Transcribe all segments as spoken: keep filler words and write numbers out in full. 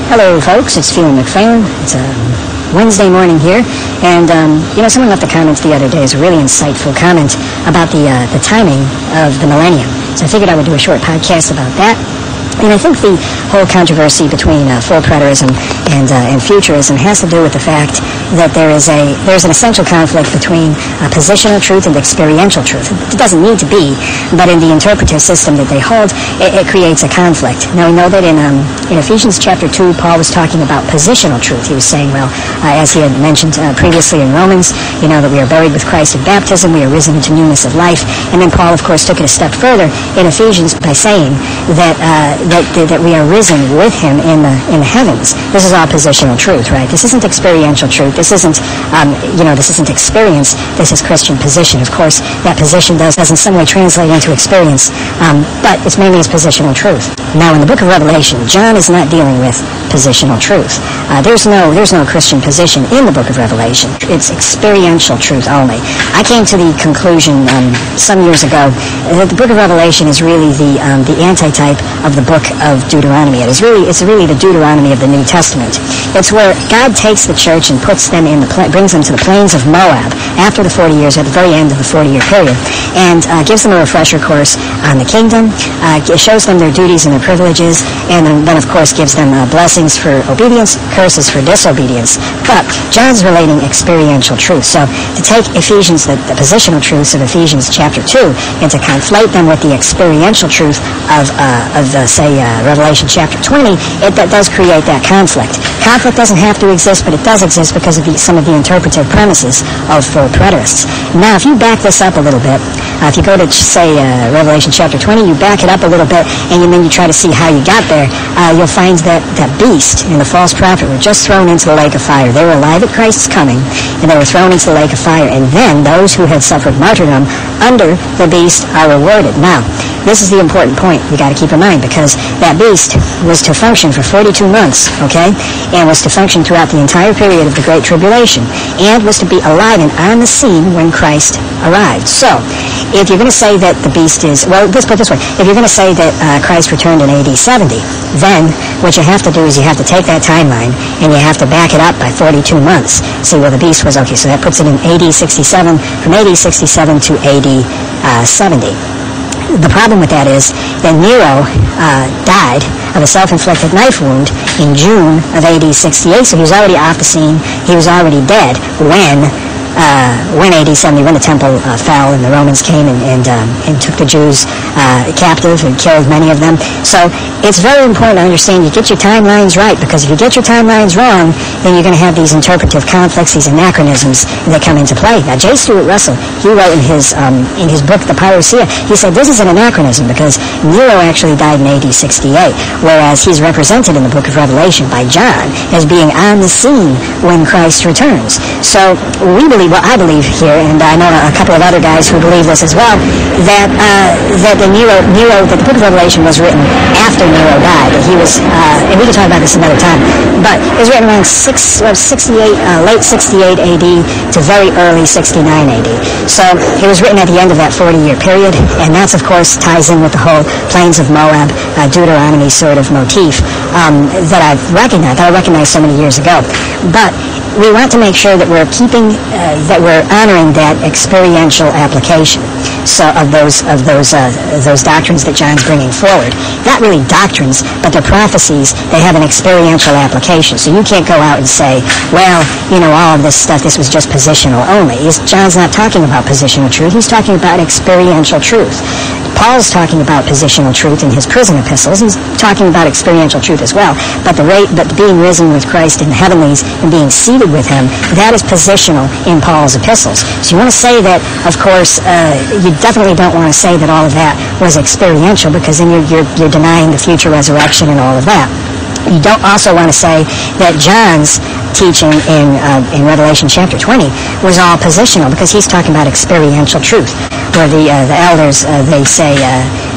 Hello, folks. It's Pheelan Pheelan. It's a Wednesday morning here, and um, you know, someone left a comment the other day. It's a really insightful comment about the uh, the timing of the millennium. So I figured I would do a short podcast about that. And I think the whole controversy between uh, full preterism and uh, and futurism has to do with the fact that there is a there's an essential conflict between uh, positional truth and experiential truth. It doesn't need to be, but in the interpretive system that they hold, it, it creates a conflict. Now we know that in um, in Ephesians chapter two, Paul was talking about positional truth. He was saying, well, uh, as he had mentioned uh, previously in Romans, you know that we are buried with Christ in baptism, we are risen into newness of life. And then Paul, of course, took it a step further in Ephesians by saying that. Uh, That, that we are risen with him in the in the heavens. This is all positional truth, right? This isn't experiential truth. This isn't, um, you know, this isn't experience. This is Christian position. Of course, that position does, does in some way translate into experience, um, but it's mainly as positional truth. Now, in the book of Revelation, John is not dealing with positional truth. Uh, there's no there's no Christian position in the book of Revelation. It's experiential truth only. I came to the conclusion um, some years ago that the book of Revelation is really the um, the antitype of the book of Deuteronomy. It is really, it's really the Deuteronomy of the New Testament. It's where God takes the church and puts them in the, pla- brings them to the plains of Moab after the forty years, at the very end of the forty-year period, and uh, gives them a refresher course on the kingdom. Uh, it shows them their duties and their privileges, and then, then of course, gives them uh, blessings for obedience, curses for disobedience. But John's relating experiential truth. So to take Ephesians, the, the positional truths of Ephesians chapter two, and to conflate them with the experiential truth of uh, of the say uh, Revelation chapter twenty, it that does create that conflict. Conflict doesn't have to exist, but it does exist because of the, some of the interpretive premises of full preterists. Now, if you back this up a little bit, uh, if you go to say uh, Revelation chapter twenty, you back it up a little bit, and you, then you try to see how you got there, uh, you'll find that that beast and the false prophet were just thrown into the lake of fire. They were alive at Christ's coming, and they were thrown into the lake of fire, and then those who had suffered martyrdom under the beast are rewarded. Now, this is the important point you got to keep in mind, because that beast was to function for forty-two months, okay, and was to function throughout the entire period of the Great Tribulation, and was to be alive and on the scene when Christ arrived. So, if you're going to say that the beast is, well, let's put it this way, if you're going to say that uh, Christ returned in A D seventy, then what you have to do is you have to take that timeline and you have to back it up by forty-two months. See, well, the beast was, okay, so that puts it in A D sixty-seven, from A D sixty-seven to A D seventy. The problem with that is that Nero uh, died of a self-inflicted knife wound in June of A D sixty-eight, so he was already off the scene. He was already dead when uh, when A D seventy, when the temple uh, fell and the Romans came and and, um, and took the Jews uh, captive and killed many of them. So it's very important to understand you get your timelines right, because if you get your timelines wrong, then you're going to have these interpretive conflicts, these anachronisms that come into play. Now, J. Stuart Russell, he wrote in his um, in his book, The Parousia, he said this is an anachronism because Nero actually died in A D sixty-eight, whereas he's represented in the book of Revelation by John as being on the scene when Christ returns. So we believe, well, I believe here, and I know a couple of other guys who believe this as well, that uh, that the Nero, Nero, that the book of Revelation was written after Nero died. He was, uh, and we can talk about this another time, but it was written around six, uh, sixty-eight, uh, late sixty-eight A D to very early sixty-nine A D. So it was written at the end of that forty-year period, and that's, of course, ties in with the whole Plains of Moab, uh, Deuteronomy sort of motif um, that I've recognized, that I recognized so many years ago. But we want to make sure that we're keeping, uh, that we're honoring that experiential application. So of those of those uh, those doctrines that John's bringing forward, not really doctrines, but they're prophecies. They have an experiential application. So you can't go out and say, well, you know, all of this stuff, this was just positional only. He's, John's not talking about positional truth. He's talking about experiential truth. Paul's talking about positional truth in his prison epistles. He's talking about experiential truth as well. But the rate, but being risen with Christ in the heavenlies and being seated with him, that is positional in Paul's epistles. So you want to say that, of course, uh, you definitely don't want to say that all of that was experiential, because then you're, you're, you're denying the future resurrection and all of that. You don't also want to say that John's teaching in uh, in Revelation chapter twenty was all positional, because he's talking about experiential truth, where the uh, the elders uh, they say uh,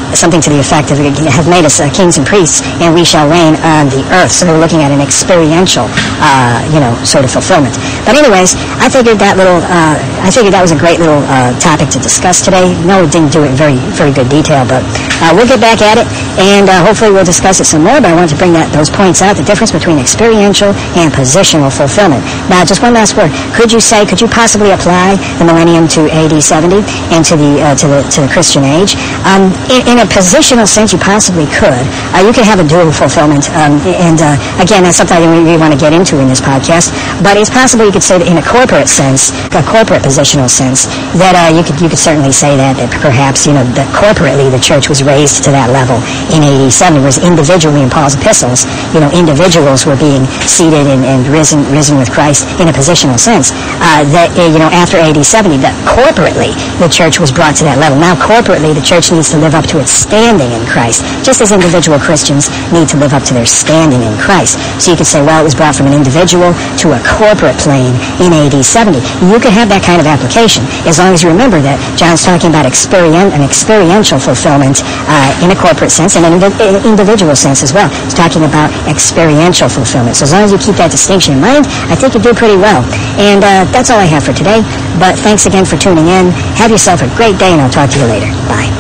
something to the effect of, have made us uh, kings and priests, and we shall reign on the earth. So we're looking at an experiential, uh, you know, sort of fulfillment. But anyways, I figured that little, uh, I figured that was a great little uh, topic to discuss today. No, it didn't do it in very, very good detail, but uh, we'll get back at it, and uh, hopefully we'll discuss it some more. But I want to bring that those points out, the difference between experiential and positional fulfillment. Now, just one last word. Could you say, could you possibly apply the millennium to A D seventy and to the uh, to the to the Christian age? Um, in, in a positional sense, you possibly could. Uh, you could have a dual fulfillment, um, and uh, again, that's something we really want to get into in this podcast. But it's possible you could say that in a corporate sense, a corporate positional sense, that uh, you could you could certainly say that that perhaps you know that corporately the church was raised to that level in A D seventy, whereas individually in Paul's epistles, you know, individuals were being seated and, and risen risen with Christ in a positional sense. Uh, that uh, you know, after A D seventy, that corporately the church was brought to that level. Now, corporately, the church needs to live up to its standing in Christ, just as individual Christians need to live up to their standing in Christ. So you could say, well, it was brought from an individual to a corporate plane in A D seventy. You could have that kind of application, as long as you remember that John's talking about experien- an experiential fulfillment uh, in a corporate sense and an indiv- individual sense as well. He's talking about experiential fulfillment. So as long as you keep that distinction in mind, I think you did pretty well. And uh, that's all I have for today. But thanks again for tuning in. Have yourself a great day, and I'll talk to you later. Bye.